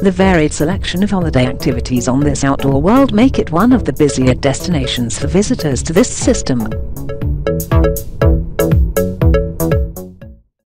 The varied selection of holiday activities on this outdoor world make it one of the busier destinations for visitors to this system.